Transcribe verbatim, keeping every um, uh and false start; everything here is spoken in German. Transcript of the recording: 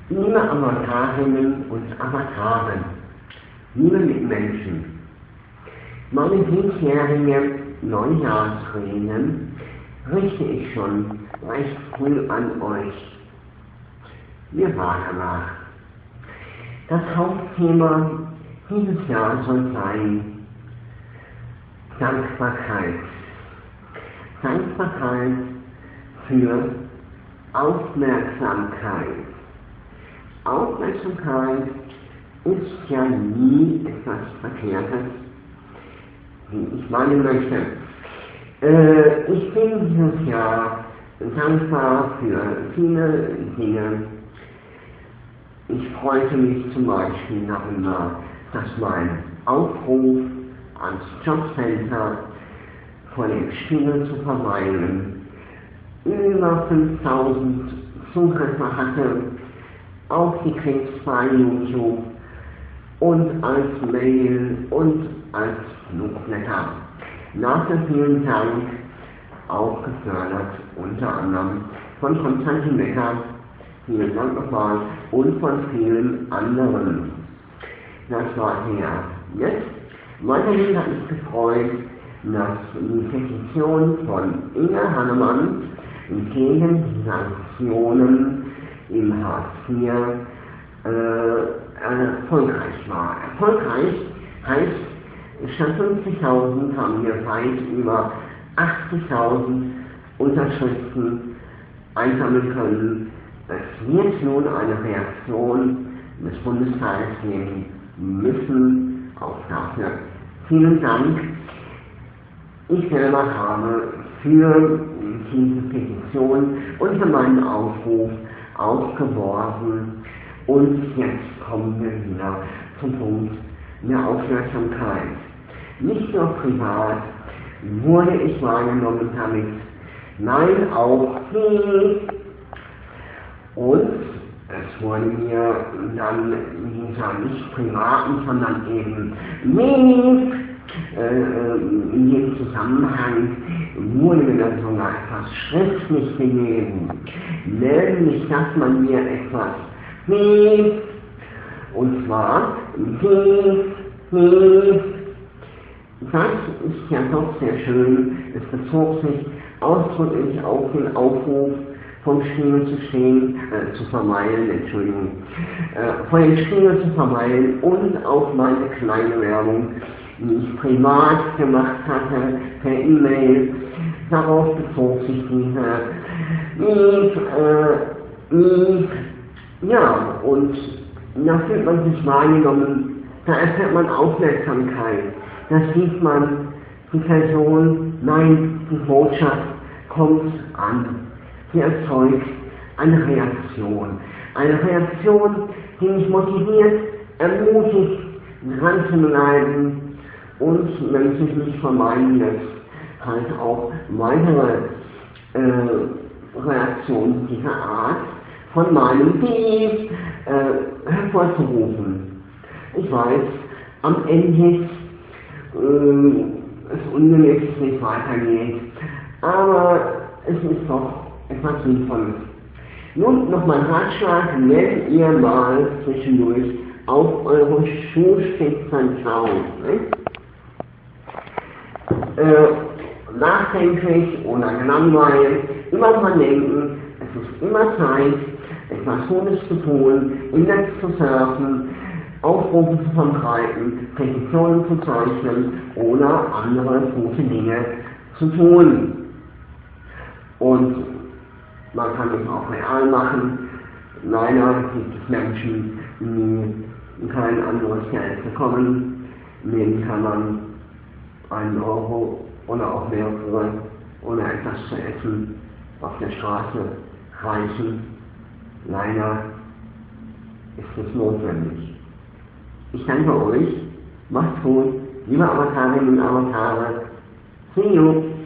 Liebe AvatarInnen und Avatare, liebe Mitmenschen, meine diesjährige Neujahrsrede richte ich schon recht früh an euch. Mir war danach. Das Hauptthema dieses Jahr soll sein Dankbarkeit. Dankbarkeit für Aufmerksamkeit. Aufmerksamkeit ist ja nie etwas Verkehrtes, wie ich meinen möchte. Äh, ich bin dieses Jahr dankbar für viele Dinge. Ich freute mich zum Beispiel darüber, dass mein Aufruf ans JOBCENTER vor dem Spiegel zu verweilen über fünftausend Zugriffe hatte auf die Klicks bei YouTube und als Mail und als Flugblätter. Dafür vielen Dank, auch gefördert unter anderem von Konstantin Wecker, vielen Dank nochmal, und von vielen anderen. Das war her. Jetzt, weiterhin hat mich gefreut, dass die Petition von Inge Hannemann gegen die Sanktionen im Hartz vier äh, erfolgreich war. Erfolgreich heißt, statt fünfzigtausend haben wir weit über achtzigtausend Unterschriften einsammeln können. Es wird nun eine Reaktion des Bundestages geben müssen. Auch dafür vielen Dank. Ich selber habe für diese Petition und für meinen Aufruf aufgeworfen, und jetzt kommen wir wieder zum Punkt der Aufmerksamkeit. Nicht nur privat wurde ich wahrgenommen damit, nein, auch die. Und es wurde mir dann dieser nicht privaten, sondern eben nicht, äh, in dem Zusammenhang wurde mir dann sogar etwas schriftlich gegeben, nämlich, dass man mir etwas hilft, und zwar hilft, hilft. Das ist ja doch sehr schön. Es bezog sich ausdrücklich auf den Aufruf, vom Spiegel zu stehen, äh, zu verweilen, Entschuldigung, äh, vor dem Spiegel zu verweilen, und auf meine kleine Werbung, die ich privat gemacht hatte, per E-Mail. Darauf bezog sich diese Lieb, äh, Lieb, ja, und da fühlt man sich wahrgenommen, da erfährt man Aufmerksamkeit, da sieht man die Person, nein, die Botschaft kommt an. Sie erzeugt eine Reaktion. Eine Reaktion, die mich motiviert, ermutigt, dran zu bleiben, und wenn sich nicht vermeiden lässt, halt auch weitere äh, Reaktionen dieser Art von meinem Team äh, hervorzurufen. Ich weiß, am Ende äh, es ungemäß nicht weitergeht, aber es ist doch etwas Sinnvolles. Nun noch mein Ratschlag, wenn ihr mal zwischendurch auf eure Schuhspitzen schaut, ne? äh, nachdenklich oder gelangweilt, immer dran denken, es ist immer Zeit, etwas Gutes zu tun, im Netz zu surfen, Aufrufe zu verbreiten, Petitionen zu zeichnen oder andere gute Dinge zu tun. Und man kann es auch real machen. Leider gibt es Menschen, die kein anderes Geld bekommen. Denen kann man einen Euro oder auch mehrere oder etwas zu essen auf der Straße reichen. Leider ist es notwendig. Ich danke euch. Macht's gut. Liebe Avatarinnen und Avatare. See you.